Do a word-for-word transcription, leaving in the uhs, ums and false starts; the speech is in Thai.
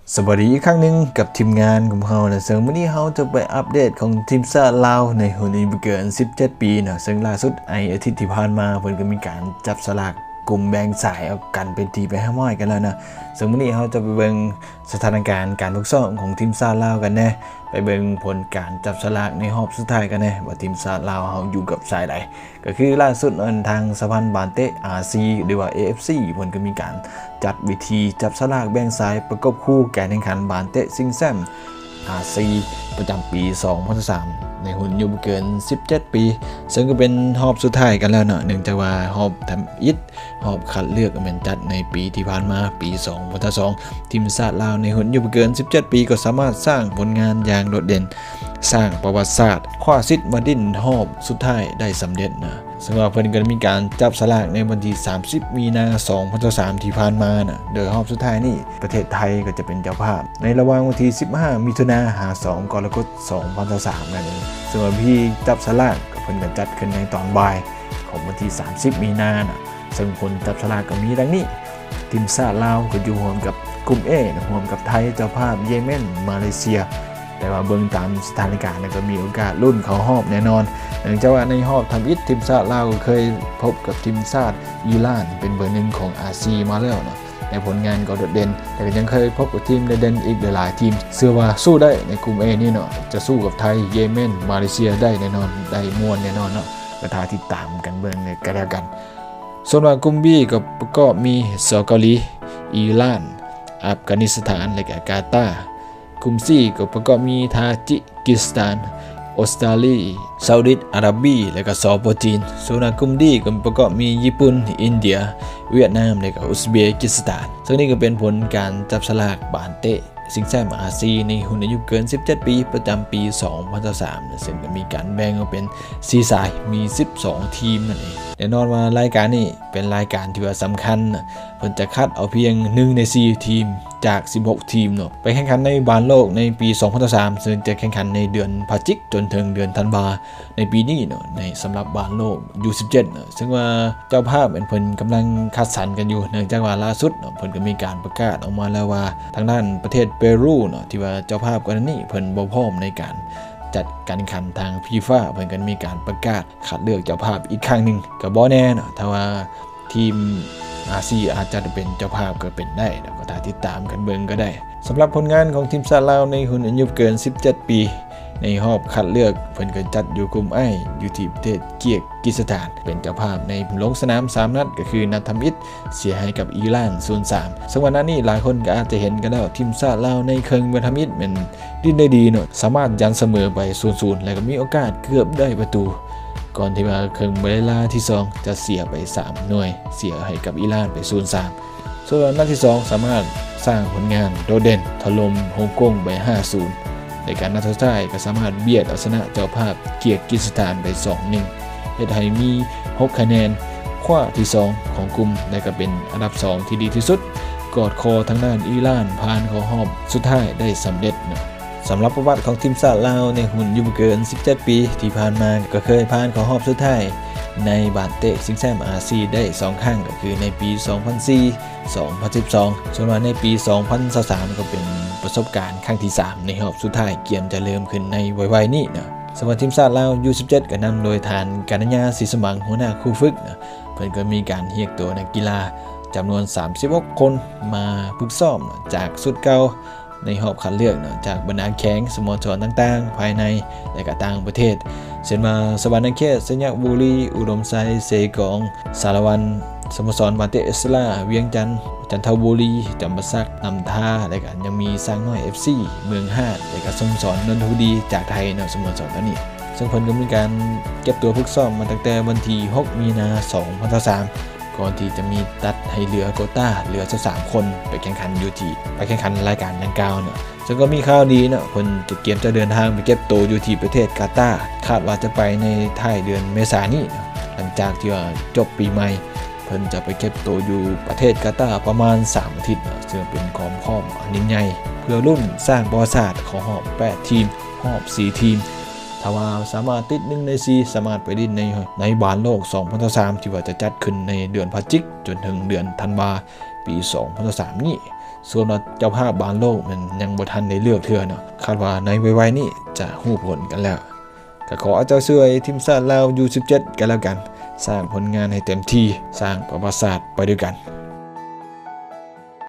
สวัสดีอีกครั้งหนึ่งกับทีมงานของเรานะซึ่งวันนี้เราจะไปอัปเดตของทีมชาติลาวในหุ่นอายุเกินสิบเจ็ดปีนะซึ่งล่าสุดไออาทิตย์ที่ผ่านมาเพิ่นก็มีการจับสลากกลุ่มแบ่งสายเอากันเป็นทีไปห้าม้อยกันแล้วนะซึ่งวันนี้เราจะไปเบิ่งสถานการณ์การฝึกซ้อมของทีมชาติลาวกันแน่ไปเบิ่งผลการจับสลากในรอบสุดท้ายกันแน่ว่าทีมชาติลาวเฮาอยู่กับสายใดก็คือล่าสุดทางสะพานบานเตะ อาร์ ซี หรือว่า เอ เอฟ ซี เพิ่นก็มีการจัดวิธีจับสลากแบ่งสายประกบคู่การแข่งขันบานเตะซิงแซม อาร์ ซี ประจำปีสองพันสิบสามในหุ่นอายุเกินสิบเจ็ดปีซึ่งก็เป็นรอบสุดท้ายกันแล้วเนาะเนื่องจากว่ารอบทำอิฐรอบคัดเลือกก็เป็นจัดในปีที่ผ่านมาปีสองพันสิบสองทีมชาติลาวในหุ่นอายุเกินสิบเจ็ดปีก็สามารถสร้างผลงานอย่างโดดเด่นสร้างประวัติศาสตร์คว้าสิทธิ์มาดิ้นรอบสุดท้ายได้สำเร็จนะซึ่งว่าเพิ่นก็มีการจับสลากในวันที่สามสิบมีนาคมสองพันสิบสามที่ผ่านมานะโดยรอบสุดท้ายนี่ประเทศไทยก็จะเป็นเจ้าภาพในระหว่างวันที่สิบห้ามิถุนายนหาสองกรกฎาคมสองพันสิบสามนั่นเองซึ่งว่าพี่จับสลากก็เพิ่นก็จัดขึ้นในตอนบ่ายของวันที่สามสิบมีนาคมนะซึ่งผลจับสลากก็มีดังนี้ทีมชาติลาวก็อยู่ร่วมกับกลุ่ม A ร่วมกับไทยเจ้าภาพเยเมนมาเลเซียแต่ว่าเบิ่งตามสถานการณ์ก็มีโอกาสลุ้นเข้ารอบแน่นอนเนื่องจากว่าในรอบทำอิฐทีมชาติลาวเคยพบกับทีมชาติอิหร่านเป็นเบอร์หนึ่งของ อาร์ ซี มาแล้วเนาะในผลงานก็โดดเด่นแต่ก็ยังเคยพบกับทีมเด่นๆอีกหลายๆทีมเชื่อว่าสู้ได้ในกลุ่ม A นี่เนาะจะสู้กับไทยเยเมนมาเลเซียได้แน่นอนได้ม่วนแน่นอนเนาะก็ท้าติดตามกันเบิ่งเลยก็แล้วกันส่วนว่ากลุ่ม B ก็ประกอบมีซาอุเกาหลีอิหร่านอัฟกานิสถานและก็กาตาร์กลุ่ม C ก็ประกอบมีทาจิกิสถานออสเตรเลียซาอุดิอาระเบียและก็สปปจีนส่วนกลุ่ม D ก็ประกอบมีญี่ปุ่นอินเดียเวียดนามและก็อุซเบกิสถานซึ่งนี่ก็เป็นผลการจับสลากบานเตะซิงแซม อาร์ ซี ในหุ่นอายุเกินสิบเจ็ดปีประจำปีสองพันสิบสามซึ่งก็มีการแบ่งออกเป็นสี่สายมีสิบสองทีมนั่นเองแน่นอนว่ารายการนี้เป็นรายการที่ว่าสำคัญเพิ่นจะคัดเอาเพียงหนึ่งในสี่ทีมจากสิบหกทีมเนาะไปแข่งขันในบาลโลกในปีสองพันสิบสามซึ่งจะแข่งขันในเดือนพฤศจิกายนจนถึงเดือนธันวาในปีนี้เนาะในสำหรับบาลโลก ยู สิบเจ็ด เนาะซึ่งว่าเจ้าภาพเป็นเพิ่นกำลังคัดสรรกันอยู่เนื่องจากว่าล่าสุดเนาะเพิ่นก็มีการประกาศออกมาแล้วว่าทางด้านประเทศเปรูเนาะที่ว่าเจ้าภาพก่อนนี้เพิ่นบ่พร้อมในการจัดการแข่งขันทางฟีฟ่าเพิ่นก็มีการประกาศคัดเลือกเจ้าภาพอีกครั้งนึงก็บ่แน่เนาะถ้าว่าทีม อาร์ ซี อาจจะเป็นเจ้าภาพก็เป็นได้แล้วก็ติดตามกันเบิ่งก็ได้สำหรับผลงานของทีมชาติลาวในหุ่นอายุเกินสิบเจ็ดปีในรอบคัดเลือกเพิ่นก็จัดอยู่กลุ่ม I อยู่ที่ประเทศเกียร์กิสถานเป็นเจ้าภาพในลงสนามสามนัดก็คือนัดทำอิฐเสียให้กับอิหร่าน ศูนย์สาม ซึ่งวันนั้นนี่หลายคนก็อาจจะเห็นกันแล้วทีมชาติลาวในครึ่งเวลาทำอิฐมันดิ้นได้ดีเนาะสามารถยันเสมอไป ศูนย์ศูนย์ แล้วก็มีโอกาสเกือบได้ประตูก่อนที่ว่าครึ่งเวลาที่สองจะเสียไปสามหน่วยเสียให้กับอิหร่านไป ศูนย์สาม ส่วนนัดที่สองสามารถสร้างผลงานโดดเด่นถล่มฮ่องกงไป ห้าศูนย์ ในการนัดสุดท้ายก็สามารถเบียดเอาชนะเจ้าภาพเกียร์กิสถานไป สองหนึ่ง เฮ็ดให้มีหกคะแนนคว้าที่สองของกลุ่มและก็เป็นอันดับสองที่ดีที่สุดกอดคอทางด้านอิหร่านผ่านเข้ารอบสุดท้ายได้สำเร็จนะสำหรับประวัติของทีมชาติลาวในหุ่นอายุเกินสิบเจ็ดปีที่ผ่านมาก็เคยผ่านเข้ารอบสุดท้ายในบานเตะซิงแซม อาร์ ซี ได้สองครั้งก็คือในปีสองพันสี่ สองพันสิบสองส่วนในปีสองพันสิบสามก็เป็นประสบการณ์ครั้งที่สามในรอบสุดท้ายเกียมจะเริ่มขึ้นในวัยๆนี้นะสำหรับทีมชาติลาว ยู สิบเจ็ด ก็นำโดยทานกาญญาศรีสมังหัวหน้าคู่ฝึกนะเพิ่นก็มีการเรียกตัวนักกีฬาจำนวนสามสิบหกคนมาฝึกซ้อมนะจากสุดเก่าในรอบคัดเลือกนะจากบรรดาแข้งสโมสรต่างๆภายในและก็ต่างประเทศเช่นมาสวรรณเขตสัญญาบุรีอุดมไซเซกองสารวันสโมสรบานเตเอสลาเวียงจันทร์จันทบุรีจำปาสักนำท่าและก็ยังมีสร้างน้อย เอฟ ซี เมืองฮาดและก็สโมสรนนทบุรีจากไทยเนาะสโมสรตัวนี้ซึ่งเพิ่นก็มีการเก็บตัวฝึกซ้อมมาตั้งแต่วันที่หกมีนาคมสองพันสิบสามก่อนที่จะมีตัดให้เหลือโควต้าเหลือสิบสามคนไปแข่งขันอยู่ที่ไปแข่งขันรายการดังกล่าวเนาะซึ่งก็มีข่าวดีเนาะเพิ่นจะเตรียมจะเดินทางไปเก็บตัวอยู่ที่ประเทศกาตาร์คาดว่าจะไปในท้ายเดือนเมษายนนี้หลังจากที่ว่าจบปีใหม่เพิ่นจะไปเก็บตัวอยู่ประเทศกาตาร์ประมาณสามอาทิตย์ซึ่งเป็นความพร้อมอันยิ่งใหญ่เพื่อรุ่นสร้างประวัติศาสตร์ของรอบแปดทีมรอบสี่ทีมถ้าว่าสามารถติดหนึ่งในสี่สามารถไปดิ้นในในบาลโลกสองพันสิบสามที่ว่าจะจัดขึ้นในเดือนพฤศจิกายนจนถึงเดือนธันวาคมปีสองพันสิบสามนี้ส่วนเจ้าภาพบอลโลกมันยังบ่ทันได้เลือกเทื่อเนาะคาดว่าในไวๆนี้จะฮู้ผลกันแล้วก็ขอเจ้าช่วยทีมชาติลาว ยู สิบเจ็ด กันแล้วกันสร้างผลงานให้เต็มที่สร้างประวัติศาสตร์ไปด้วยกัน